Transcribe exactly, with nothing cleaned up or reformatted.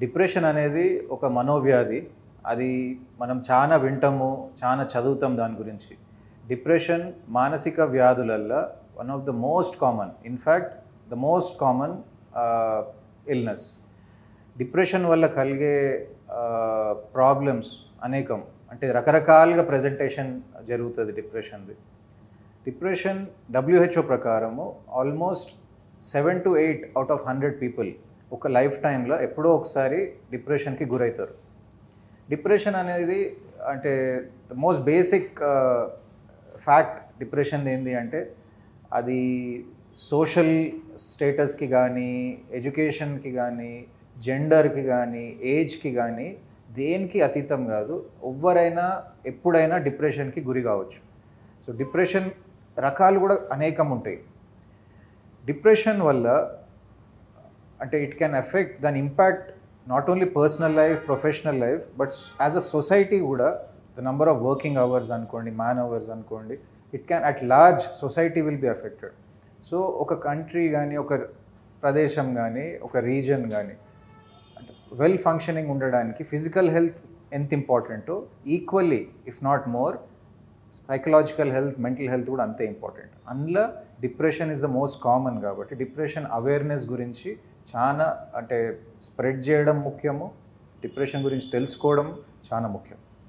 Depression అనేది ఒక మనోవ్యాధి. అది మనం చాలా వింటాము, చాలా చదువుతాం దాని గురించి. డిప్రెషన్ మానసిక వ్యాధులల్లో one of the most common, in fact the most common illness. Depression వల్ల కలిగే ప్రాబ్లమ్స్ అనేకం, అంటే రకరకాలుగా ప్రజెంటేషన్ జరుగుతుంది డిప్రెషన్ది. డిప్రెషన్ డబ్ల్యూహెచ్ఓ ప్రకారము almost seven to eight out of hundred people ఒక లైఫ్ టైంలో ఎప్పుడో ఒకసారి డిప్రెషన్కి గురవుతారు. డిప్రెషన్ అనేది అంటే the most basic fact depression ఏంది అంటే అది సోషల్ స్టేటస్కి కానీ, ఎడ్యుకేషన్కి కానీ, జెండర్కి కానీ, ఏజ్కి కానీ దేనికి అతీతం కాదు. ఎవరైనా ఎప్పుడైనా డిప్రెషన్కి గురి కావచ్చు. సో డిప్రెషన్ రకాలు కూడా అనేకం ఉంటాయి. డిప్రెషన్ వల్ల అంటే ఇట్ కెన్ ఎఫెక్ట్ దాని impact not only personal life, professional life, but as a society కూడా the number of working hours అనుకోండి, మ్యాన్ అవర్స్ అనుకోండి, it can at large society will be affected. So ఒక country కానీ, ఒక ప్రదేశం కానీ, ఒక రీజన్ కానీ అంటే వెల్ ఫంక్షనింగ్ ఉండడానికి ఫిజికల్ హెల్త్ ఎంత ఇంపార్టెంటో equally if not more psychological health, mental health కూడా అంతే ఇంపార్టెంట్. అందులో depression is the most common కాబట్టి డిప్రెషన్ అవేర్నెస్ గురించి చాలా అంటే స్ప్రెడ్ చేయడం ముఖ్యము, డిప్రెషన్ గురించి తెలుసుకోవడం చాలా ముఖ్యం.